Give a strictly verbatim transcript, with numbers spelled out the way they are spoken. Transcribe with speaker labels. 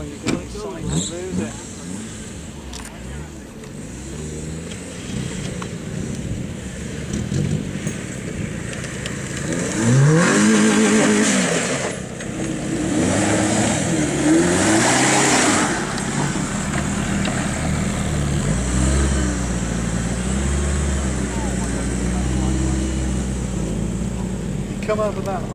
Speaker 1: you're going to decide to lose it. You come over that